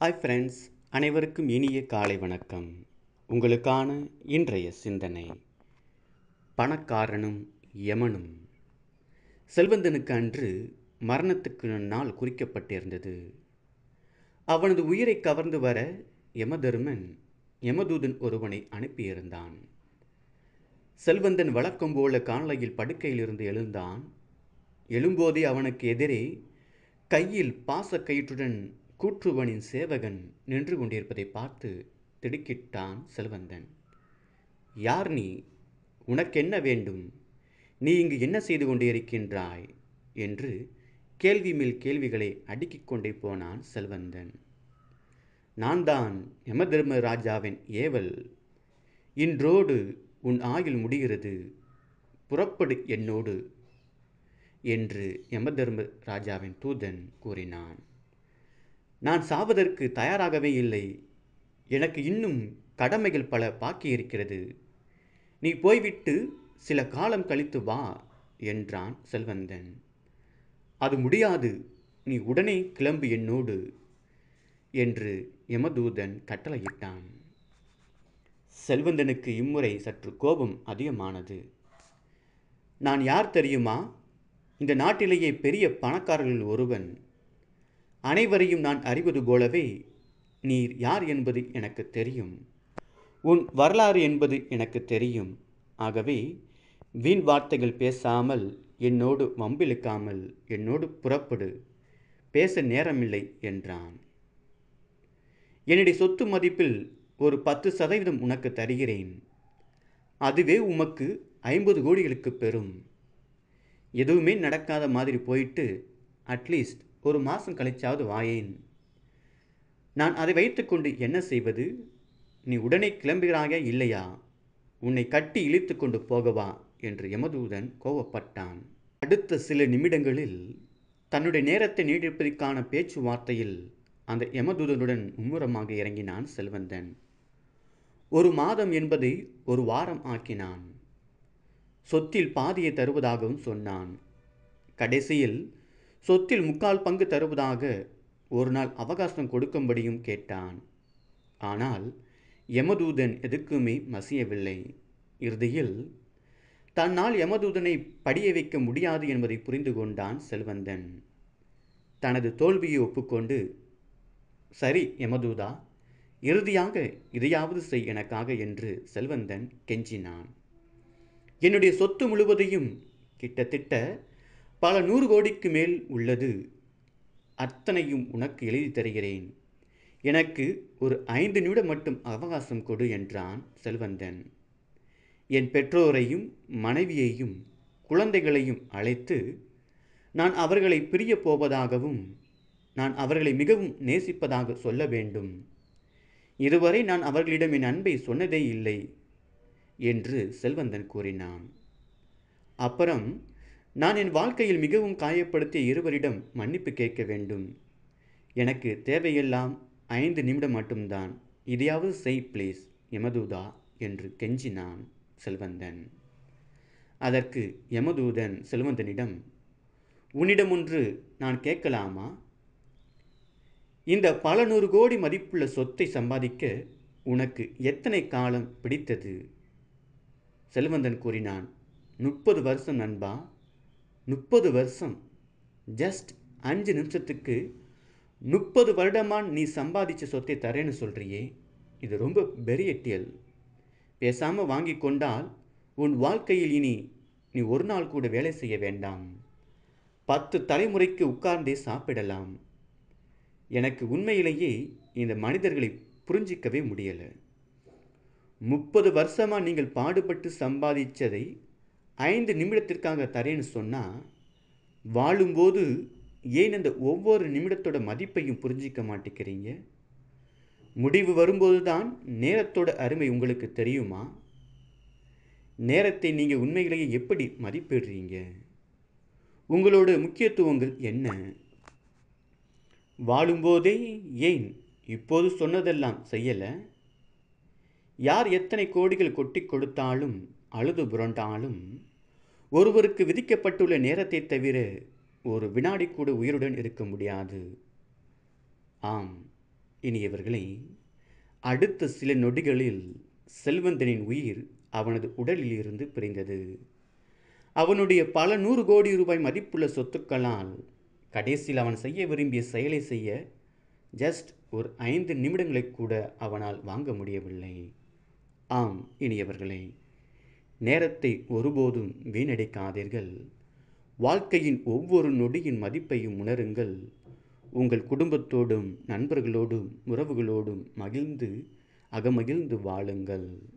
Hi friends, அனைவருக்கும் இனிய காலை வணக்கம். உங்களுக்கான இன்றைய சிந்தனை: பணக்காரனும் யமனும். செல்வந்தனுக்கு அன்று மரணத்துக்கு நாள் குறிக்கப்பட்டிருந்தது. அவனது உயிரை கவர்ந்து வர யமதர்மன் யமதூதன் ஒருவனை அனுப்பியிருந்தான். செல்வந்தன் வழக்கம் போல காலையில் படுக்கையிலிருந்து எழுந்தான். எழும்போதே அவனுக்கு எதிரே கையில் பாசக்கயிற்றுடன் கூற்றுவனின் சேவகன் நின்று கொண்டிருப்பதை பார்த்து திடுக்கிட்டான் செல்வந்தன். யார் நீ? உனக்கென்ன வேண்டும்? நீ இங்கு என்ன செய்து கொண்டிருக்கின்றாய் என்று கேள்வி மேல் கேள்விகளை அடுக்கிக் கொண்டே போனான் செல்வந்தன். நான் தான் யமதர்ம ராஜாவின் ஏவல். இன்றோடு உன் ஆயுள் முடிகிறது, புறப்படு என்னோடு என்று யமதர்ம ராஜாவின் தூதன் கூறினான். நான் சாவதற்கு தயாராகவே இல்லை. எனக்கு இன்னும் கடமைகள் பல பாக்கி இருக்கிறது. நீ போய்விட்டு சில காலம் கழித்து வா என்றான் செல்வந்தன். அது முடியாது, நீ உடனே கிளம்பு என்னோடு என்று யமதூதன் கட்டளையிட்டான். செல்வந்தனுக்கு இம்முறை சற்று கோபம் அதிகமானது. நான் யார் தெரியுமா? இந்த நாட்டிலேயே பெரிய பணக்காரர்களில் ஒருவன். அனைவரையும் நான் அறிவது போலவே நீர் யார் என்பது எனக்கு தெரியும். உன் வரலாறு என்பது எனக்கு தெரியும். ஆகவே வீண் வார்த்தைகள் பேசாமல், என்னோடு வம்பிழுக்காமல் என்னோடு புறப்படு. பேச நேரமில்லை என்றான். என்னுடைய சொத்து மதிப்பில் ஒரு 10% உனக்கு தருகிறேன். அதுவே உமக்கு 50 கோடிகளுக்கு பெறும். எதுவுமே நடக்காத மாதிரி போயிட்டு அட்லீஸ்ட் ஒரு மாதம் கழிச்சாவது வாயேன். நான் அதை வைத்துக்கொண்டு என்ன செய்வது? நீ உடனே கிளம்புகிறாயா இல்லையா? உன்னை கட்டி இழுத்து கொண்டு போகவா என்று யமதூதன் கோபப்பட்டான். அடுத்த சில நிமிடங்களில் தன்னுடைய நேரத்தை நீடிப்பதற்கான பேச்சுவார்த்தையில் அந்த யமதூதனுடன் மும்முரமாக இறங்கினான் செல்வந்தன். 1 மாதம் என்பதை 1 வாரம் ஆக்கினான். சொத்தில் பாதியை தருவதாகவும் சொன்னான். கடைசியில் சொத்தில் 3/4 பங்கு தருவதாக ஒரு நாள் அவகாசம் கொடுக்கும்படியும் கேட்டான். ஆனால் யமதூதன் எதுக்குமே மசியவில்லை. இறுதியில் தன்னால் யமதூதனை படிய வைக்க முடியாது என்பதை புரிந்து கொண்டான் செல்வந்தன். தனது தோல்வியை ஒப்புக்கொண்டு, சரி யமதூதா, இறுதியாக இதையாவது செய் எனக்காக என்று செல்வந்தன் கெஞ்சினான். என்னுடைய சொத்து முழுவதையும், கிட்டத்தட்ட பல 100 கோடிக்கு மேல் உள்ளது, அத்தனையும் உனக்கு எழுதி தருகிறேன். எனக்கு ஒரு 5 நிமிடம் மட்டும் அவகாசம் கொடு என்றான் செல்வந்தன். என் பெற்றோரையும் மனைவியையும் குழந்தைகளையும் அழைத்து நான் அவர்களை பிரிய போவதாகவும் நான் அவர்களை மிகவும் நேசிப்பதாக சொல்ல வேண்டும். இதுவரை நான் அவர்களிடம் என் அன்பை சொன்னதே இல்லை என்று செல்வந்தன் கூறினான். அப்புறம் நான் என் வாழ்க்கையில் மிகவும் காயப்படுத்திய இருவரிடம் மன்னிப்பு கேட்க வேண்டும். எனக்கு தேவையெல்லாம் 5 நிமிடம் மட்டும்தான். இதையாவது செய் ப்ளீஸ் யமதூதா என்று கெஞ்சினான் செல்வந்தன். அதற்கு யமதூதன் செல்வந்தனிடம், உன்னிடம் ஒன்று நான் கேட்கலாமா? இந்த பல 100 கோடி மதிப்புள்ள சொத்தை சம்பாதிக்க உனக்கு எத்தனை காலம் பிடித்தது? செல்வந்தன் கூறினான், 30 வருஷம் நண்பா. 30 வருஷம்? ஜஸ்ட் 5 நிமிஷத்துக்கு 30 வருடமா நீ சம்பாதிச்ச சொத்தை தரேன்னு சொல்றியே, இது ரொம்ப பெரிய டீல். பேசாமல் வாங்கி கொண்டால் உன் வாழ்க்கையில் இனி நீ ஒரு நாள் கூட வேலை செய்ய வேண்டாம். 10 தலைமுறைக்கு உட்கார்ந்தே சாப்பிடலாம். எனக்கு உண்மையிலேயே இந்த மனிதர்களை புரிஞ்சிக்கவே முடியலை. 30 வருஷமா நீங்கள் பாடுபட்டு சம்பாதிச்சதை 5 நிமிடத்திற்காக தரேன்னு சொன்னால், வாழும்போது ஏன் அந்த ஒவ்வொரு நிமிடத்தோட மதிப்பையும் புரிஞ்சிக்க மாட்டேங்கிறீங்க? முடிவு வரும்போது தான் நேரத்தோட அருமை உங்களுக்கு தெரியுமா? நேரத்தை நீங்கள் உண்மையிலேயே எப்படி மதிப்பிடுறீங்க? உங்களோட முக்கியத்துவங்கள் என்ன? வாழும்போதே ஏன் இப்போது சொன்னதெல்லாம் செய்யலை? யார் எத்தனை கோடிகள் கொட்டி கொடுத்தாலும் அழுது புரண்டாலும் ஒருவருக்கு விதிக்கப்பட்டுள்ள நேரத்தை தவிர ஒரு வினாடி கூட உயிருடன் இருக்க முடியாது. ஆம், இனியவர்களே, அடுத்த சில நொடிகளில் செல்வந்தனின் உயிர் அவனது உடலில் இருந்து பிரிந்தது. அவனுடைய பல 100 கோடி ரூபாய் மதிப்புள்ள சொத்துக்களால் கடைசியில் அவன் செய்ய விரும்பிய செயலை செய்ய ஜஸ்ட் ஒரு 5 நிமிடங்களை கூட அவனால் வாங்க முடியவில்லை. ஆம் இனியவர்களே, நேரத்தை ஒருபோதும் வீணடிக்காதீர்கள். வாழ்க்கையின் ஒவ்வொரு நொடியின் மதிப்பையும் உணருங்கள். உங்கள் குடும்பத்தோடும் நண்பர்களோடும் உறவுகளோடும் மகிழ்ந்து அகமகிழ்ந்து வாழுங்கள்.